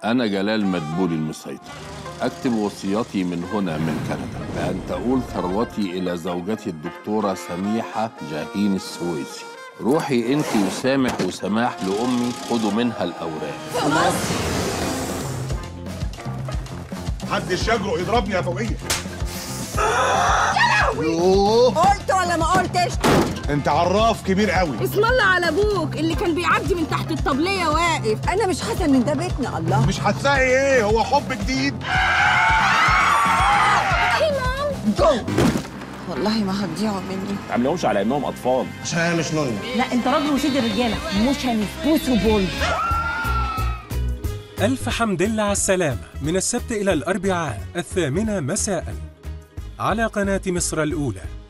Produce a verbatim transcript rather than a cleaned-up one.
أنا جلال مدبولي المسيطر، أكتب وصيتي من هنا من كندا بأن تؤول ثروتي إلى زوجتي الدكتورة سميحة جاهين السويسي. روحي أنت وسامح وسماح لأمي، خدوا منها الأوراق. في مصر محدش يجرؤ يضربني يا فوقية. يا لهوي، قلت ولا ما قلتش؟ انت عراف كبير قوي. اسم الله على ابوك اللي كان بيعدي من تحت الطبليه واقف. انا مش حاسه ان ده بيتنا. الله، مش هتلاقي ايه، هو حب جديد. هي مام جو والله ما هتضيعوا مني. ما تعملهمش على انهم اطفال عشان انا مش نوني. لا انت راجل وسيد الرجاله، مش هنفوسوا بول. ألف حمد لله على السلامة، من السبت إلى الأربعاء الثامنة مساء على قناة مصر الأولى.